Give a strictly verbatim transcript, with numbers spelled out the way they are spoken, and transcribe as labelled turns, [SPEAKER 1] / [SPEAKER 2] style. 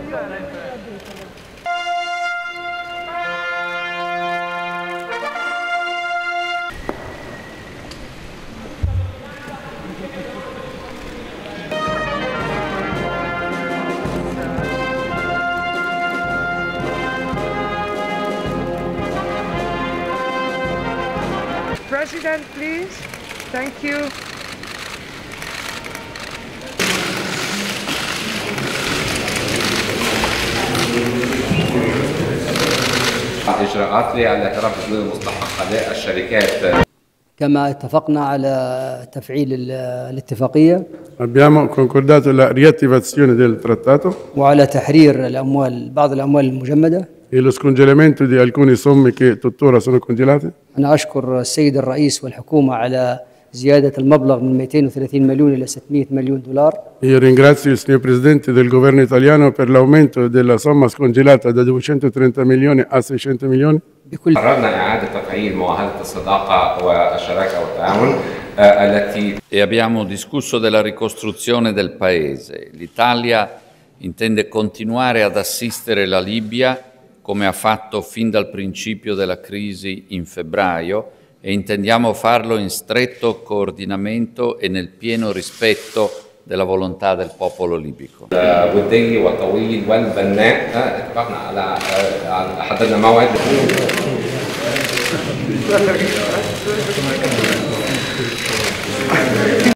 [SPEAKER 1] President, please. Thank you.
[SPEAKER 2] إجراءات للاعتراف بحدود مستحق الشركات.
[SPEAKER 3] كما اتفقنا على تفعيل الاتفاقية.
[SPEAKER 4] Abbiamo concordato la riattivazione del trattato.
[SPEAKER 3] وعلى تحرير الأموال بعض الأموال المجمدة.
[SPEAKER 4] E lo scongelamento di alcune somme che tuttora sono congelate.
[SPEAKER 3] أنا أشكر السيد الرئيس والحكومة على زيادة المبلغ من مئتين وثلاثين مليون إلى ستمئة مليون دولار.
[SPEAKER 4] Io ringrazio il signor Presidente del Governo italiano per l'aumento della somma scongelata da duecentotrenta milioni a seicento milioni.
[SPEAKER 2] قررنا إعادة تفعيل معاهدة الصداقة والشراكة والتعاون التي
[SPEAKER 5] E abbiamo discusso della ricostruzione del paese. L'Italia intende continuare ad assistere la Libia come ha fatto fin dal principio della crisi in febbraio e intendiamo farlo in stretto coordinamento e nel pieno rispetto della volontà del popolo libico.
[SPEAKER 2] ودي وطويل والبناء اتفقنا على حددنا موعد